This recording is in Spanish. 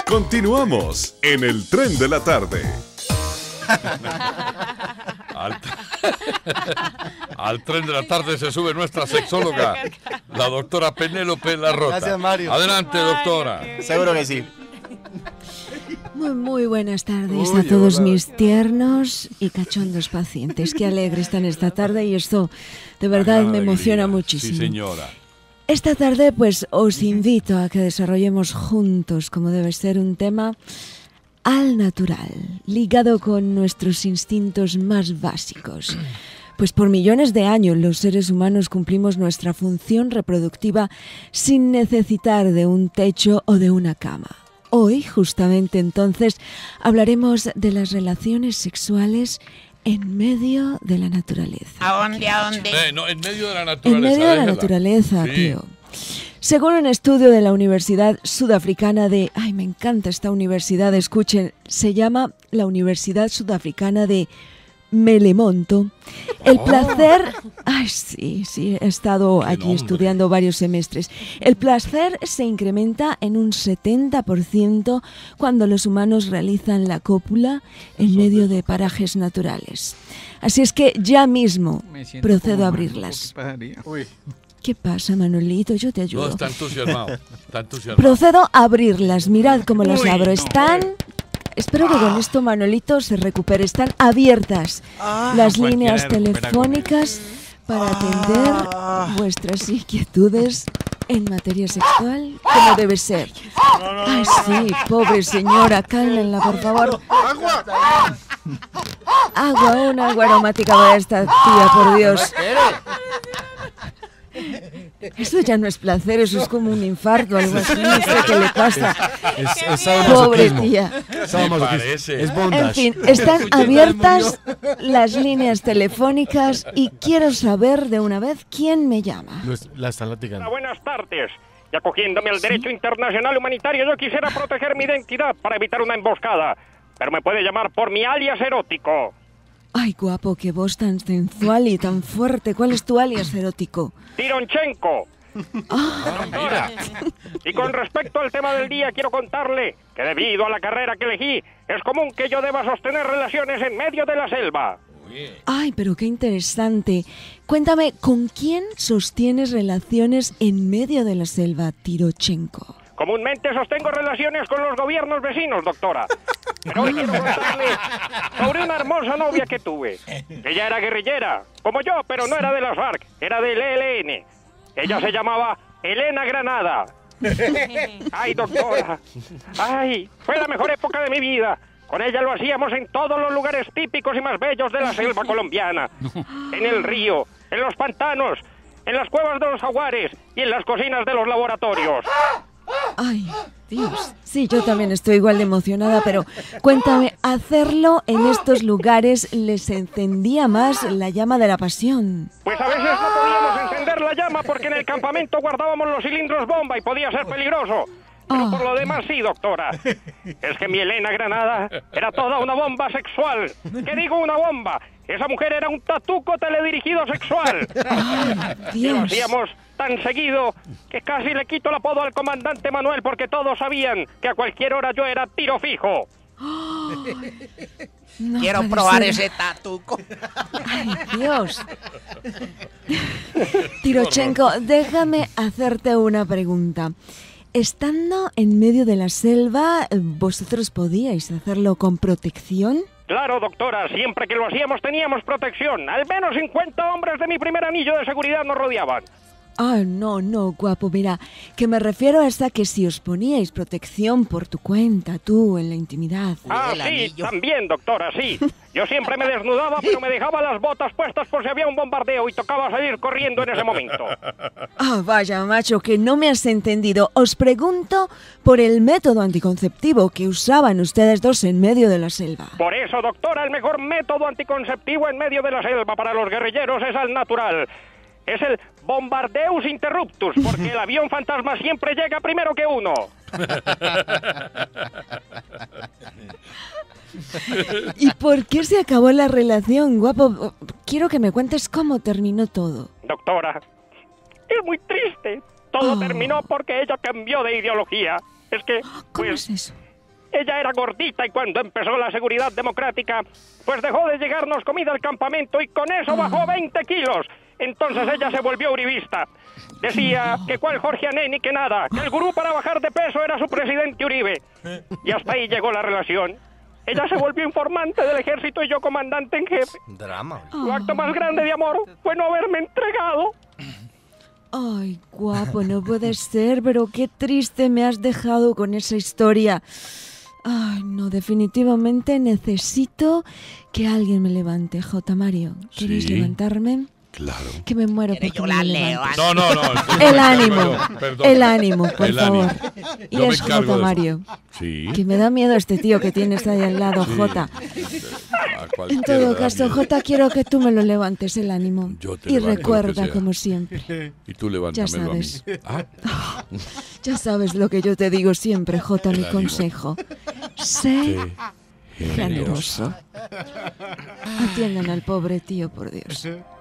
Continuamos en el Tren de la Tarde. Al Tren de la Tarde se sube nuestra sexóloga, la doctora Penélope Larrota. Gracias, Mario. Adelante, doctora. Seguro que sí. Muy buenas tardes a todos mis tiernos y cachondos pacientes. Qué alegre están esta tarde y esto de verdad me emociona muchísimo. Sí, señora. Esta tarde pues os invito a que desarrollemos juntos, como debe ser, un tema al natural, ligado con nuestros instintos más básicos. Pues por millones de años los seres humanos cumplimos nuestra función reproductiva sin necesitar de un techo o de una cama. Hoy, justamente entonces, hablaremos de las relaciones sexuales en medio de la naturaleza. ¿A dónde? No, en medio de la naturaleza. En medio de la déjala. naturaleza, Sí. tío. Según un estudio de la Universidad Sudafricana de... Ay, me encanta esta universidad, escuchen. Se llama la Universidad Sudafricana de Melemonto. El placer... Ay, sí, he estado allí nombre. estudiando varios semestres. El placer se incrementa en un 70% cuando los humanos realizan la cópula en medio de parajes naturales. Así es que ya mismo procedo a abrirlas. Uy. ¿Qué pasa, Manolito? Yo te No, ayudo. está entusiasmado. Está entusiasmado. Procedo a abrirlas. Mirad cómo las Uy, abro. no. Están... Espero que con esto Manolito se recupere. Están abiertas las líneas telefónicas para atender vuestras inquietudes en materia sexual como debe ser. Ay, sí, pobre señora, cálmenla, por favor. Agua, una agua aromática para esta tía, por Dios. Eso ya no es placer, eso es como un infarto, algo así, no sé qué le pasa. Es Pobre sadomasoquismo. tía. Sadomasoquismo. parece? Es bondage. En fin, están abiertas las líneas telefónicas y quiero saber de una vez quién me llama. La están latigando. Buenas tardes. Y acogiéndome al derecho internacional humanitario, yo quisiera proteger mi identidad para evitar una emboscada. Pero me puede llamar por mi alias erótico. Ay, guapo, qué voz tan sensual y tan fuerte. ¿Cuál es tu alias erótico? Tironchenko. Doctora, y con respecto al tema del día, quiero contarle que debido a la carrera que elegí, es común que yo deba sostener relaciones en medio de la selva. Ay, pero qué interesante. Cuéntame, ¿con quién sostienes relaciones en medio de la selva, Tirochenko? Comúnmente sostengo relaciones con los gobiernos vecinos, doctora. Pero hoy quiero contarle sobre una hermosa novia que tuve. Ella era guerrillera, como yo, pero no era de las FARC, era del ELN. Ella se llamaba Elena Granada. Ay, doctora. Ay, fue la mejor época de mi vida. Con ella lo hacíamos en todos los lugares típicos y más bellos de la selva colombiana. En el río, en los pantanos, en las cuevas de los jaguares y en las cocinas de los laboratorios. Ay, Dios. Sí, yo también estoy igual de emocionada, pero cuéntame, ¿hacerlo en estos lugares les encendía más la llama de la pasión? Pues a veces no podíamos encender la llama porque en el campamento guardábamos los cilindros bomba y podía ser peligroso. Pero por lo demás sí, doctora. Es que mi Elena Granada era toda una bomba sexual. ¿Qué digo una bomba? Esa mujer era un tatuco teledirigido sexual. Y lo Dios. hacíamos tan seguido que casi le quito el apodo al comandante Manuel porque todos sabían que a cualquier hora yo era tiro fijo. No Quiero puede probar ser. ese tatuco. Ay, Dios. Tirochenko, déjame hacerte una pregunta. Estando en medio de la selva, ¿vosotros podíais hacerlo con protección? Claro, doctora, siempre que lo hacíamos teníamos protección. Al menos 50 hombres de mi primer anillo de seguridad nos rodeaban. Ah, no, guapo, mira, que me refiero hasta que si os poníais protección por tu cuenta, tú, en la intimidad. Ah, el sí, anillo. también, doctora, sí. Yo siempre me desnudaba, pero me dejaba las botas puestas por si había un bombardeo y tocaba salir corriendo en ese momento. Ah, vaya, macho, que no me has entendido. Os pregunto por el método anticonceptivo que usaban ustedes dos en medio de la selva. Por eso, doctora, el mejor método anticonceptivo en medio de la selva para los guerrilleros es al natural. Es el bombardeus interruptus, porque el avión fantasma siempre llega primero que uno. ¿Y por qué se acabó la relación, guapo? Quiero que me cuentes cómo terminó todo. Doctora, es muy triste. Todo Oh. terminó porque ella cambió de ideología. Es que, ¿Cómo pues, es eso? Ella era gordita y cuando empezó la seguridad democrática, pues dejó de llegarnos comida al campamento y con eso bajó 20 kilos. Entonces ella se volvió uribista. Decía que cuál Jorge Aneni, que nada, que el gurú para bajar de peso era su presidente Uribe. Y hasta ahí llegó la relación. Ella se volvió informante del ejército y yo comandante en jefe. Drama. Su acto más grande de amor fue no haberme entregado. Ay, guapo, no puede ser, pero qué triste me has dejado con esa historia. Ay, no, definitivamente necesito que alguien me levante. J. Mario, ¿queréis Sí. levantarme? Claro. Que me muero porque me levantes. No. El ánimo, Perdón. el ánimo, por El favor. ánimo. Y Yo me es encargo J. de eso. Mario. Sí. Que me da miedo este tío que tienes ahí al lado, Sí. J. A En cualquiera todo le da caso, miedo. J, quiero que tú me lo levantes el ánimo. Yo te Y levanto lo que recuerda, sea. como siempre. Y tú levántamelo a mí. sabes. Ah, Ya sabes lo que yo te digo siempre, J, mi ánimo. consejo. Sé qué generoso. Atiendan al pobre tío, por Dios.